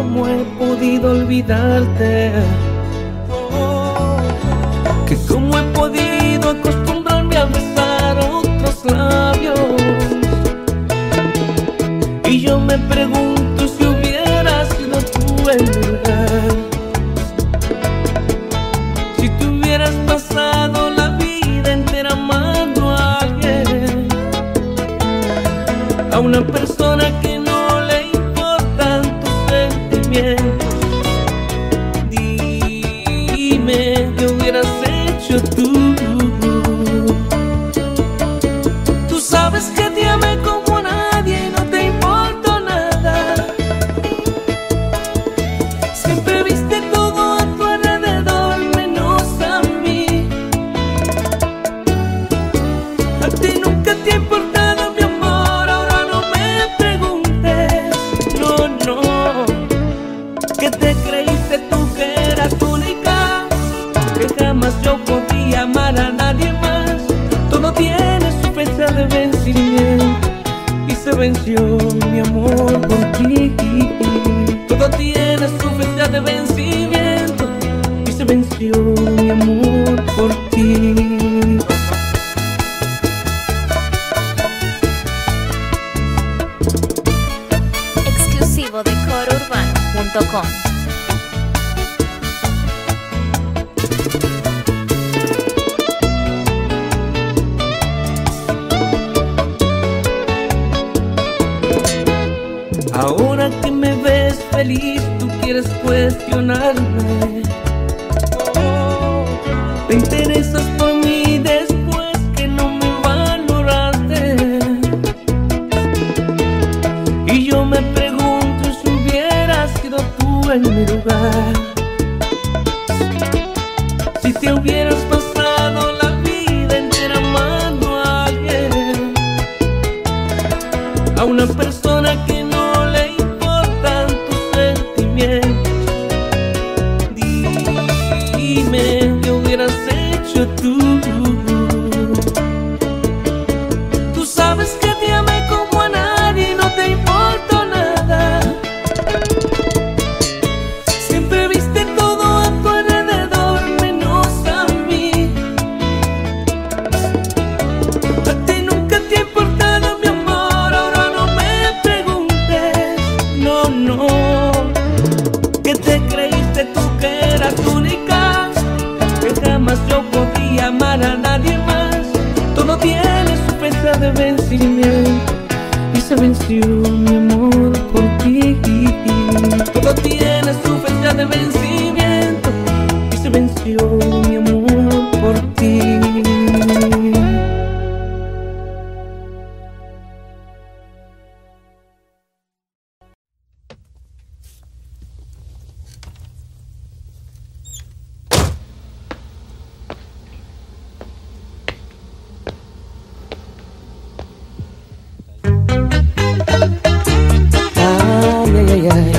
cómo he podido olvidarte, que cómo he podido acostumbrarme a besar otros labios. Y yo me pregunto si hubieras sido tú en mi lugar, si te hubieras pasado la vida entera amando a alguien, a una persona que no le importan tus sentimientos. Dime qué hubieras hecho tú. Tú sabes que te amé como a nadie y no te importó nada. Siempre viste todo a tu alrededor menos a mí. A ti nunca te ha importado mi amor, ahora no me preguntes. No, no, que te creíste tú que eras única, que jamás yo podía amar a nadie más. Todo tiene su fecha de vencimiento y se venció mi amor por ti. Todo tiene su fecha de vencimiento y se venció mi amor por ti. Exclusivo de CoroUrbano.com. Ahora que me ves feliz, tú quieres cuestionarme. Te interesas por mí después que no me valoraste. Y yo me pregunto si hubieras sido tú en mi lugar, si te hubieras pasado la vida entera amando a alguien, a una persona que no le importan tus sentimientos. Dime qué hubieras hecho tú. Tú sabes que te amé como a nadie y no te importó nada. Siempre viste todo a tu alrededor menos a mí. A ti nunca te ha importado mi amor, ahora no me preguntes. No, no, que te creíste tú que eras única, que jamás yo podía amar a nadie más. Todo tiene su fecha de vencimiento y se venció mi amor por ti. Todo tiene su fecha de vencimiento y se venció mi amor por ti. Ay, ay, ay.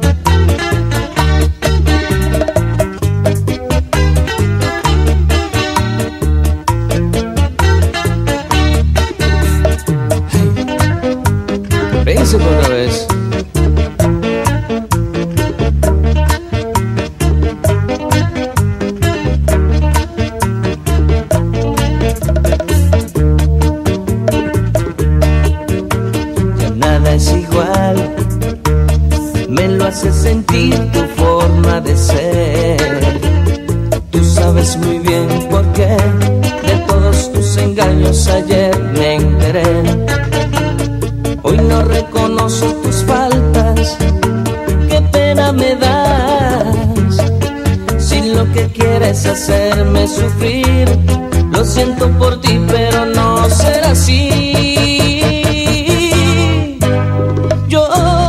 Príncipe otra vez. Ya nada es igual, me lo hace sentir tu forma de ser. Tú sabes muy bien por qué de todos tus engaños ayer me enteré. Hoy no reconozco tus faltas, qué pena me das. Si lo que quieres hacerme sufrir, lo siento por ti, pero no será así. Yo,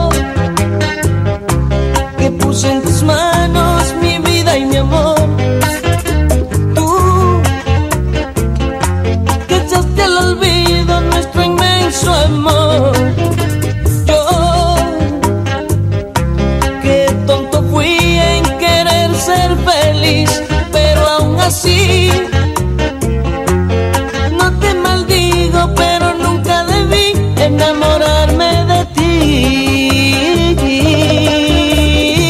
que puse en tus manos mi vida y mi amor, tú, que echaste al olvido nuestro inmenso amor. Yo, qué tonto fui en querer ser feliz, pero aún así no te maldigo, pero nunca debí enamorarme de ti.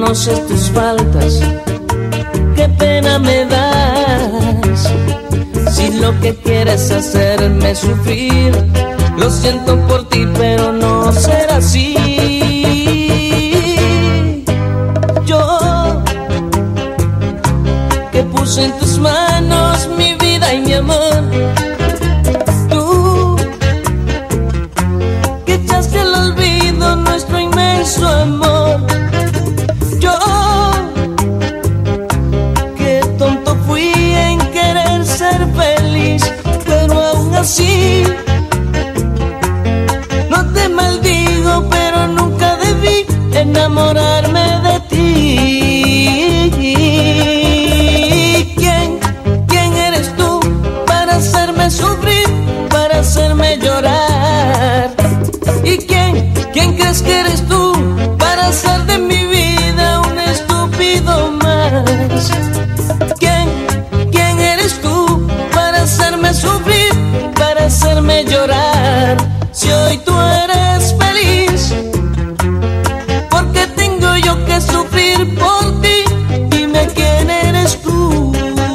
conoces tus faltas, qué pena me das. Si lo que quieres es hacerme sufrir, lo siento por ti, pero no será así. Yo, que puse en tus manos mi vida y mi amor, tú, que echaste al olvido nuestro inmenso amor. Yo, qué tonto fui en querer ser feliz, pero aún así no te maldigo, pero nunca debí enamorarme de ti. ¿Quién eres tú para hacerme sufrir, para hacerme llorar? ¿Y quién crees que eres tú para hacer de mi vida un estúpido más? ¿Quién eres tú para hacerme sufrir, para hacerme llorar? Si hoy tú eres feliz, ¿por qué tengo yo que sufrir por ti? Dime quién eres tú,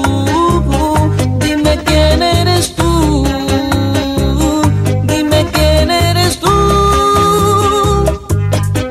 dime quién eres tú, dime quién eres tú.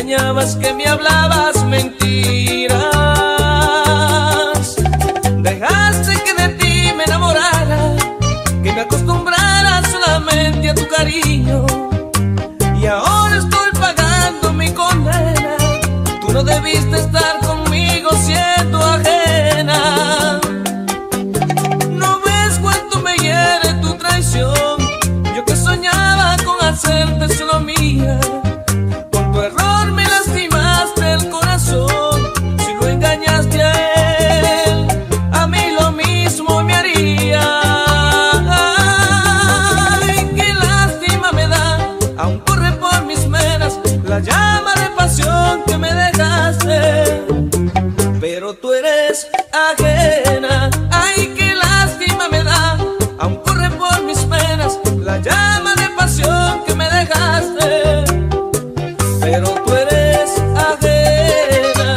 engañabas, que me hablabas mentiras. Dejaste que de ti me enamorara, que me acostumbrara solamente a tu cariño. Y ahora estoy pagando mi condena. Tú no debiste estar conmigo siendo ajena. No ves cuánto me hiere tu traición. Yo que soñaba con hacerte solo mía. Con tu error me lastimaste el corazón. Si lo engañaste a él, a mí lo mismo me haría. Ay, qué lástima me da, aún corre por mis venas la llama de pasión que me dejaste. Pero tú eres ajena. Ay, qué lástima me da, aún corre por mis venas la llama de pasión que me dejaste. Pero tú eres ajena.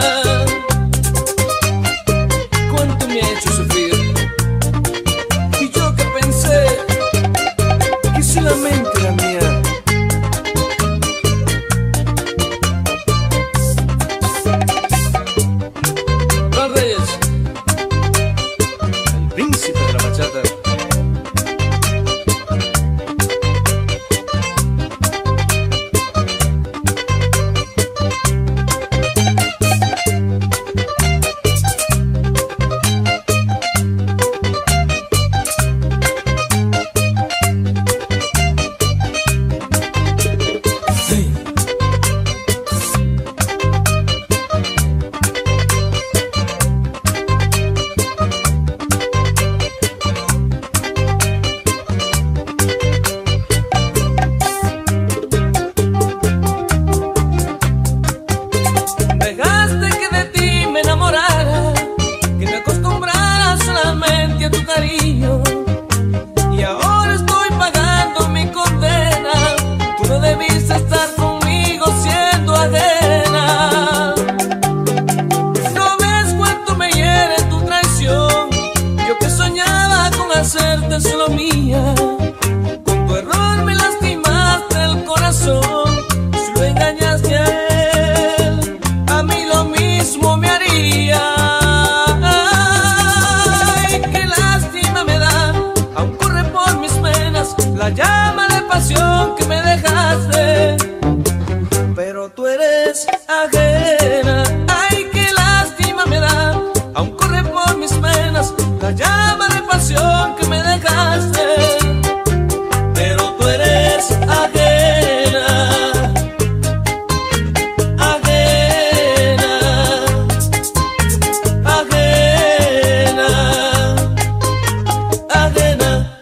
Cuánto me ha hecho sufrir. Y yo que pensé que solamente era mía. Juan Reyes, el príncipe de la bachata. Dejaste que de ti me enamorara, que me acostumbrara solamente a tu cariño. Y ahora estoy pagando mi condena. Tú no debiste estar conmigo siendo ajena. No ves cuánto me hiere tu traición. Yo que soñaba con hacerte solo mía. Con tu error me lastimaste el corazón. Si lo engañaste a él, a mí lo mismo me haría. Ay, qué lástima me da, aún corre por mis venas la llama de pasión que me dejaste. Pero tú eres ajena. Ay, qué lástima me da, aún corre por mis venas la llama de pasión que me dejaste. Pero tú eres ajena. Ajena. Ajena. Ajena.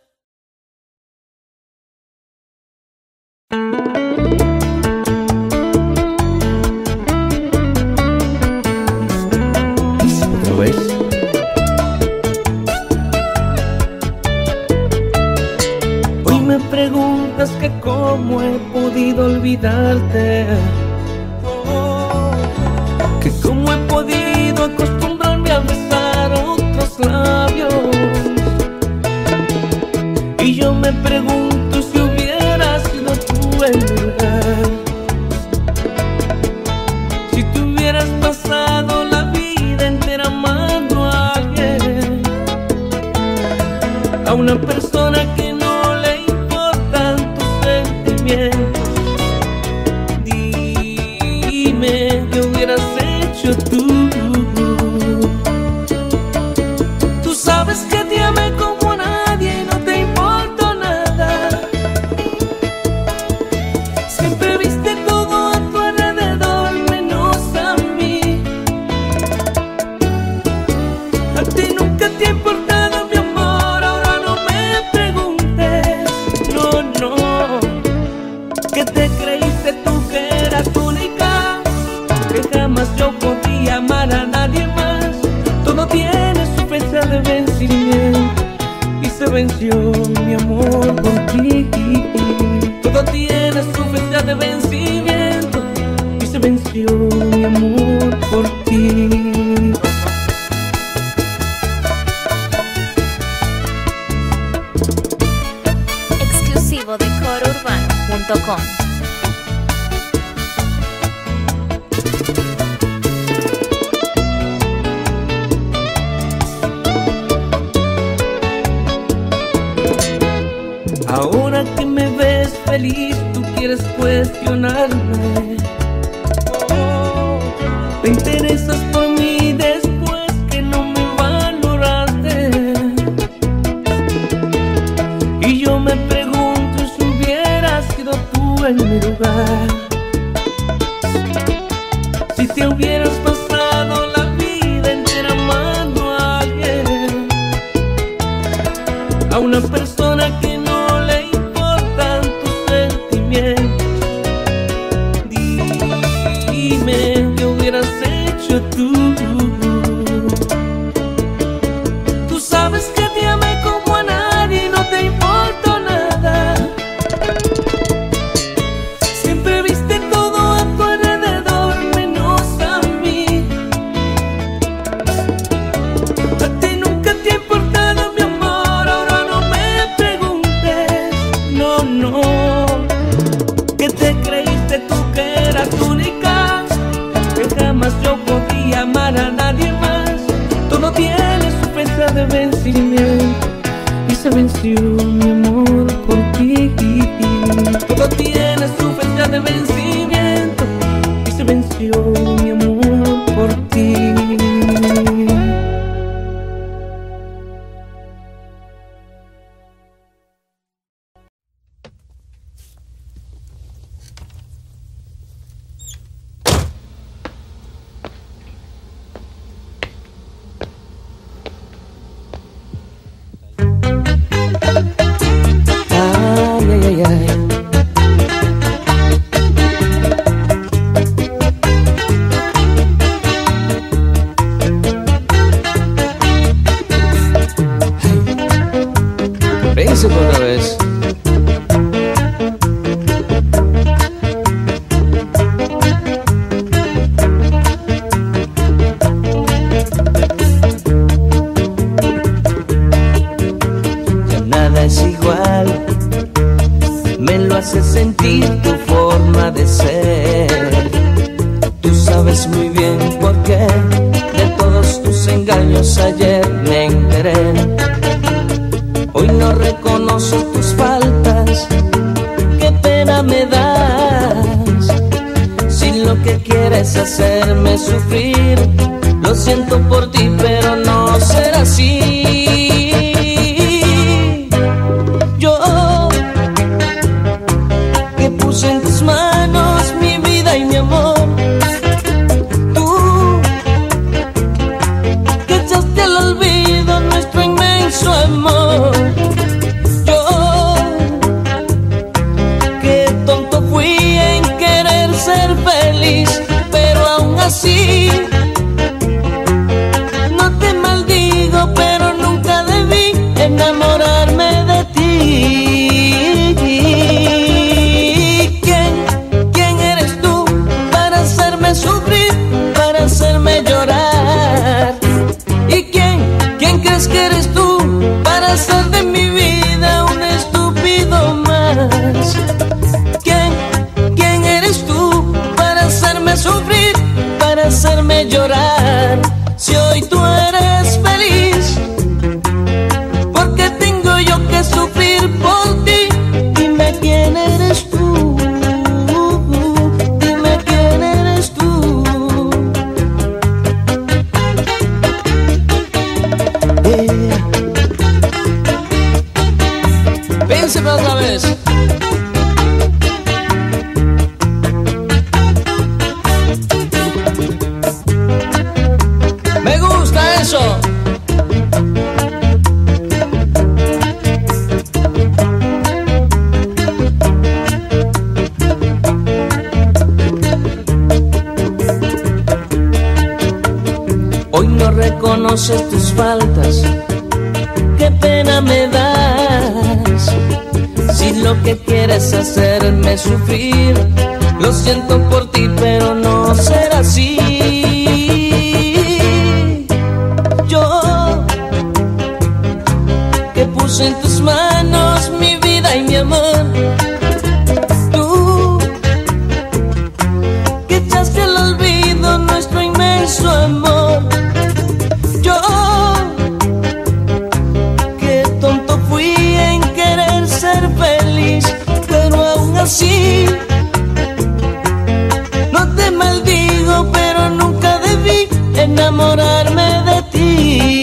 ¿Otra vez? Hoy me preguntas que cómo he podido olvidarte, que cómo he podido acostumbrarme a besar otros labios. Y yo me pregunto si hubieras sido tú en mi lugar, si te hubieras pasado la vida entera amando a alguien, a una persona que no le importan tus sentimientos. Dime qué hubieras hecho tú. Tú sabes que te amé como a nadie y no te importó nada. Siempre viste todo a tu alrededor menos a mí. A ti nunca te ha importado mi amor, ahora no me preguntes. No, no, que te creíste tú que eras única, que jamás yo podía amar a nadie más. Todo tiene su fecha de vencimiento y se venció mi amor por ti. Todo tiene su fecha de vencimiento y se venció mi amor por ti. Exclusivo de corourbano.com. feliz, tú quieres cuestionarme. Te interesas por mí después que no me valoraste. Y yo me pregunto si hubieras sido tú en mi lugar, si te hubieras pasado la vida entera amando a alguien, a una persona que no le importan tus sentimientos. Dime, ¿qué hubieras hecho tú? Tú sabes que te amé como a nadie y no te importó nada. Siempre viste todo a tu alrededor menos a mí. A ti nunca te ha importado mi amor, ahora no me preguntes. No, no, que te creíste tú que eras única, que jamás yo podía amar a nadie más. Tú no tienes su fecha de vencimiento y se venció mi amor por ti. Todo tiene su fecha de vencimiento y se venció mi amor por ti. Ay, ay, ay. Príncipe otra vez. Ya nada es igual, me lo hace sentir tu forma de ser. Tú sabes muy bien por qué de todos tus engaños ayer me enteré. Hoy no reconozco tus faltas, qué pena me das. Si lo que quieres es hacerme sufrir, lo siento por ti, pero no será así. Yo, que puse en tus manos mi vida y mi amor, tú, que echaste al olvido nuestro inmenso amor. Pero aún así no te maldigo, pero nunca debí enamorarme de ti. ¿Quién eres tú para hacerme sufrir, para hacerme llorar? ¿Y quién crees que eres tú para hacer de mi vida un estúpido más? ¿Quién eres tú para hacerme sufrir, para hacerme llorar? Si hoy tú eres feliz, ¿por qué tengo yo que sufrir por ti? Dime quién eres tú, dime quién eres tú. Piénseme otra vez. Me gusta eso. Hoy no reconoces tus faltas, qué pena me das. Si lo que quieres es hacerme sufrir, lo siento por ti, pero no será así. Yo, que puse en tus manos mi vida y mi amor, tú, que echaste al olvido nuestro inmenso amor. Yo, qué tonto fui en querer ser feliz, pero aún enamorarme de ti.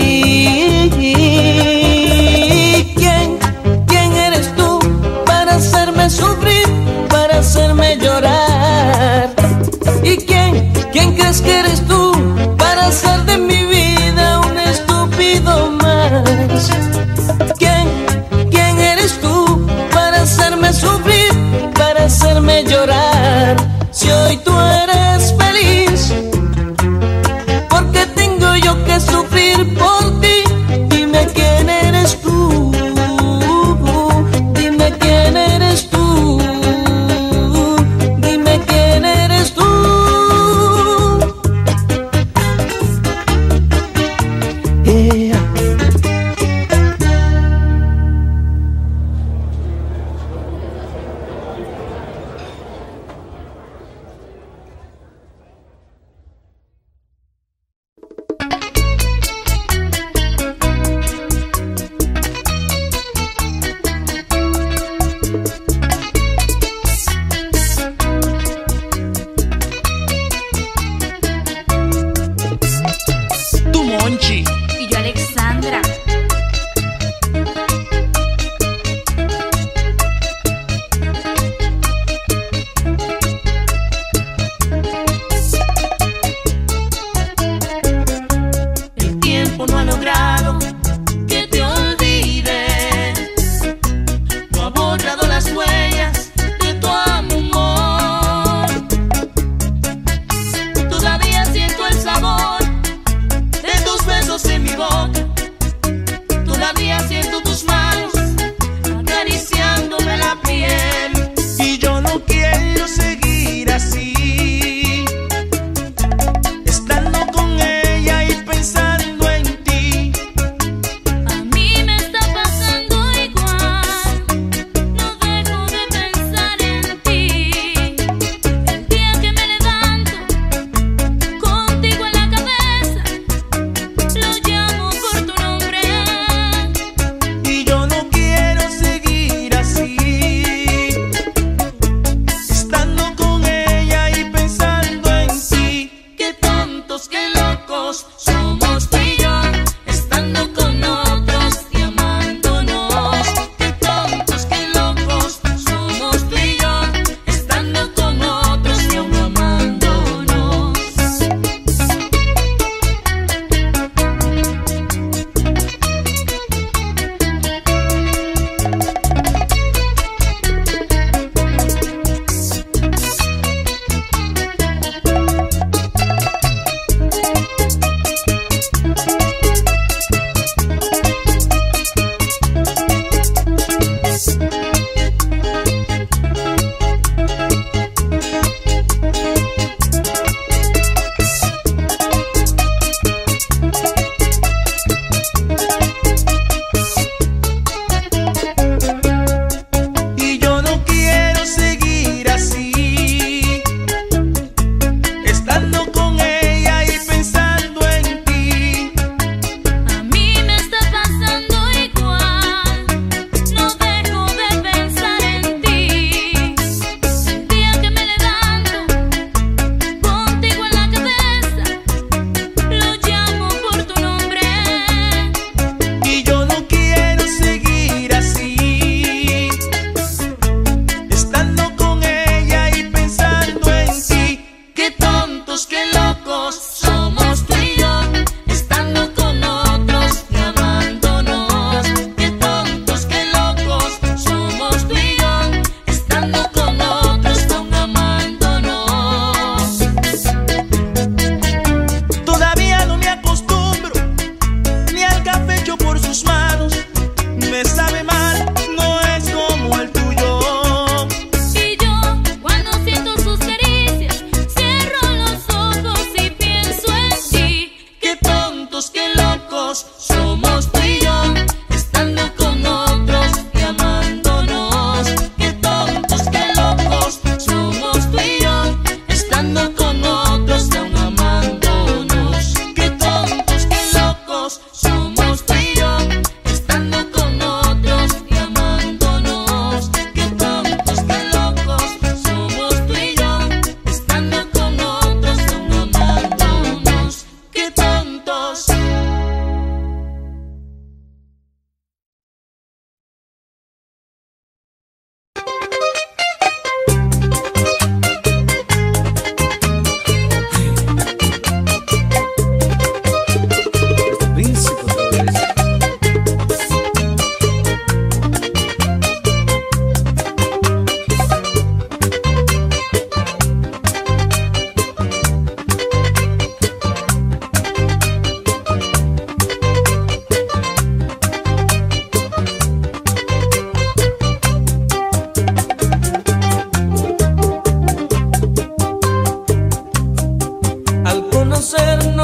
¿Quién eres tú para hacerme sufrir, para hacerme llorar? ¿Y quién crees que eres tú para hacer de mi vida un estúpido más? ¿Quién eres tú para hacerme sufrir, para hacerme llorar? Si hoy tú eres feliz, ¿por qué tengo yo que sufrir por ti? Dime quién eres tú, dime quién eres tú, dime quién eres tú. Yeah.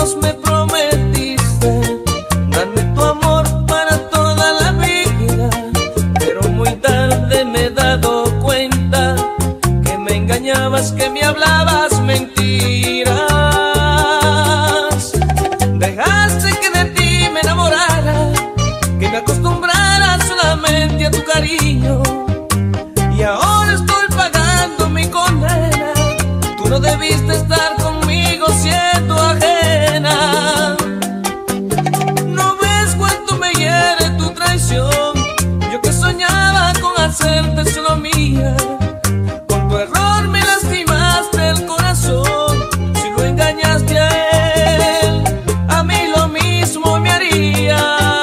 lejos me prometiste darme tu amor para toda la vida, pero muy tarde me he dado cuenta que me engañabas, que me hablabas mentiras. Dejaste que de ti me enamorara, que me acostumbrara solamente a tu cariño, y ahora estoy pagando mi condena. Tú no debiste estar conmigo siendo ajena. ¿No ves cuánto me hiere tu traición? Yo que soñaba con hacerte solo mía. Con tu error me lastimaste el corazón. Si lo engañaste a él, a mí lo mismo me haría.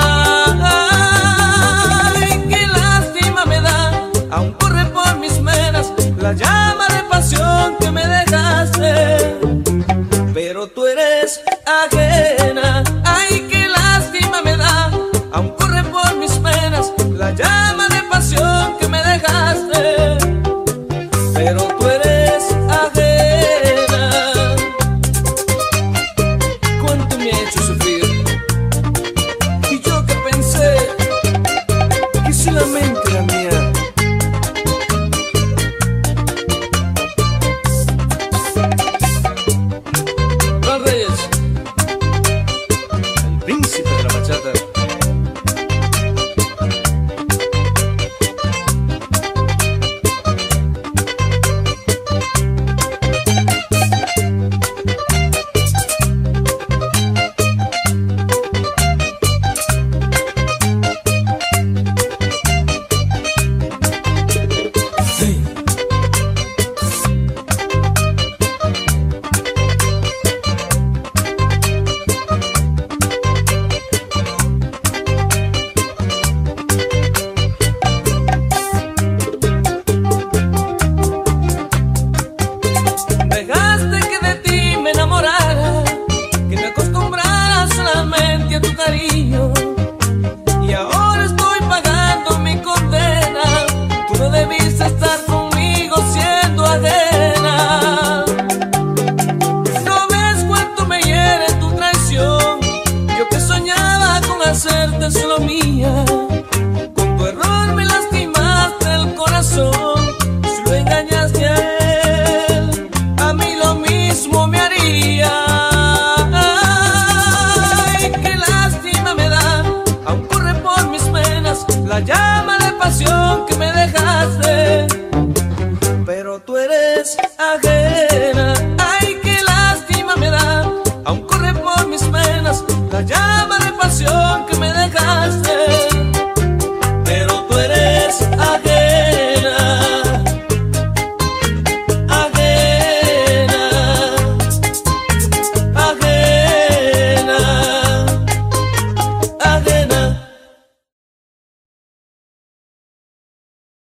Ay, qué lástima me da, aún corre por mis venas la llama de pasión que me dejaste, pero tú eres ajena. Ay, qué lástima me da, aún corre por mis venas la llama de pasión que me dejaste, pero tú eres ajena. Cuánto me ha hecho sufrir, y yo que pensé que solamente era mía. Príncipe de la bachata. Dejaste que de ti me enamorara, que me acostumbrara solamente a tu cariño, y ahora estoy pagando mi condena. Tú no debiste estar conmigo siendo ajena. ¿No ves cuánto me hiere tu traición? Yo que soñaba con hacerte solo mía. Con tu error me lastimaste el corazón. Si lo engañaste a él, a mí lo mismo me haría. Ay, qué lástima me da, aún corre por mis venas la llama de pasión que me dejaste, pero tú eres ajena. Ay, qué lástima me da, aún corre por mis venas la llama